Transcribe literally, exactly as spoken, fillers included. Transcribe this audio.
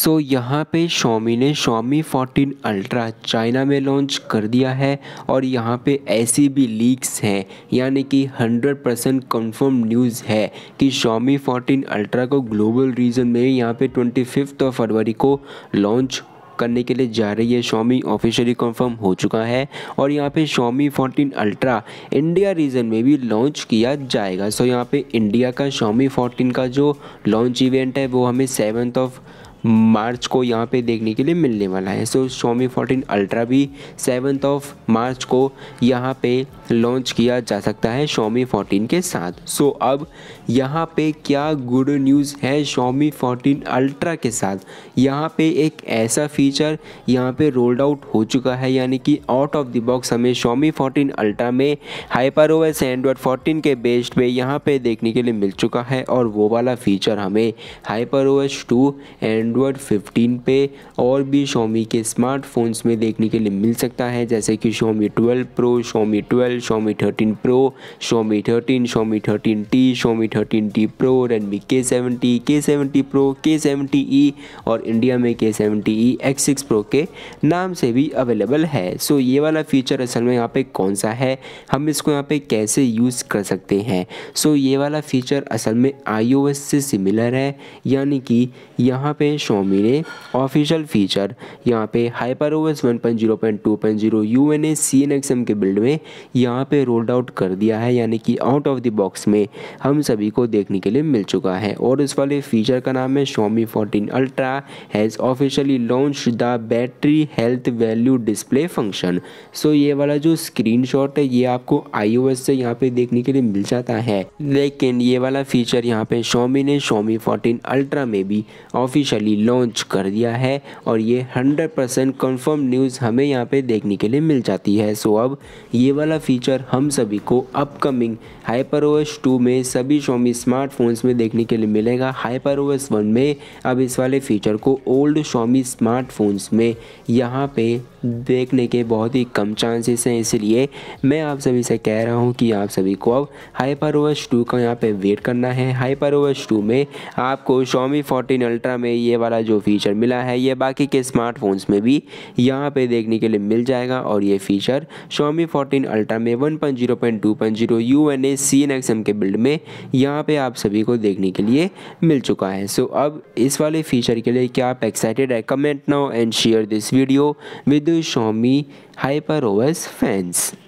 सो यहाँ पे Xiaomi ने Xiaomi फोर्टीन अल्ट्रा चाइना में लॉन्च कर दिया है और यहाँ पे ऐसी भी लीक्स हैं, यानी कि हंड्रेड परसेंट कंफर्म न्यूज़ है कि Xiaomi फोर्टीन अल्ट्रा को ग्लोबल रीजन में यहाँ पे ट्वेंटी फिफ्थ ऑफ फरवरी को लॉन्च करने के लिए जा रही है। Xiaomi ऑफिशियली कंफर्म हो चुका है और यहाँ पे Xiaomi fourteen ultra India region में भी लॉन्च किया जाएगा। सो यहाँ पे इंडिया का Xiaomi फोर्टीन का जो लॉन्च इवेंट है वो हमें सेवन्थ ऑफ मार्च को यहाँ पे देखने के लिए मिलने वाला है। सो Xiaomi फोर्टीन अल्ट्रा भी सेवन्थ ऑफ मार्च को यहाँ पे लॉन्च किया जा सकता है Xiaomi फोर्टीन के साथ। सो अब यहाँ पे क्या गुड न्यूज़ है Xiaomi फोर्टीन अल्ट्रा के साथ, यहाँ पे एक ऐसा फीचर यहाँ पे रोल्ड आउट हो चुका है, यानी कि आउट ऑफ द बॉक्स हमें Xiaomi फोर्टीन अल्ट्रा में HyperOS एंड्रॉयड फोर्टीन के बेस्ड पे यहाँ पे देखने के लिए मिल चुका है और वो वाला फीचर हमें HyperOS टू एंड्रॉयड फिफ्टीन पे और भी Xiaomi के स्मार्टफोन्स में देखने के लिए मिल सकता है, जैसे कि Xiaomi twelve pro, Xiaomi twelve, Xiaomi thirteen pro, Xiaomi thirteen, Xiaomi thirteen T, Xiaomi thirteen T pro, Redmi K seventy, K seventy pro, K seventy E और इंडिया में K seventy E X six pro के नाम से भी available है। सो ये वाला feature असल में यहाँ पे कौन सा है, हम इसको यहाँ पे कैसे यूज़ कर सकते हैं। सो ये वाला फीचर असल में iOS से सिमिलर है, यानी कि यहाँ पे Xiaomi ने ऑफिशियल फीचर यहाँ पे HyperOS one point zero point two point zero U N A C N X M के बिल्ड में यहाँ पे रोल्ड आउट कर दिया है, यानी कि आउट ऑफ द बॉक्स में हम सभी को देखने के लिए मिल चुका है। और इस वाले फीचर का नाम है Xiaomi fourteen ultra has officially launch the battery health value display function. So ये वाला जो स्क्रीनशॉट है ये आपको iOS से यहाँ पे देखने के लिए मिल जाता है, लेकिन ये वाला फीचर यहाँ पे Xiaomi ने Xiaomi फोर्टीन अल्ट्रा में भी ऑफिशियली लॉन्च कर दिया है और ये हंड्रेड परसेंट कंफर्म न्यूज़ हमें यहाँ पे देखने के लिए मिल जाती है। सो अब ये वाला फीचर हम सभी को अपकमिंग HyperOS टू में सभी Xiaomi स्मार्टफोन्स में देखने के लिए मिलेगा। HyperOS वन में अब इस वाले फीचर को ओल्ड Xiaomi स्मार्टफोन्स में यहाँ पे देखने के बहुत ही कम चांसेस हैं, इसलिए मैं आप सभी से कह रहा हूँ कि आप सभी को अब HyperOS टू का यहाँ पे वेट करना है। HyperOS टू में आपको Xiaomi फोर्टीन अल्ट्रा में ये वाला जो फीचर मिला है ये बाकी के स्मार्टफोन्स में भी यहाँ पे देखने के लिए मिल जाएगा और ये फीचर Xiaomi फोर्टीन अल्ट्रा में one point zero point two point zero U N A C N X M के बिल्ड में यहाँ पे आप सभी को देखने के लिए मिल चुका है। सो अब इस वाले फीचर के लिए क्या आप एक्साइटेड है? Comment now and share this video with Xiaomi HyperOS fans.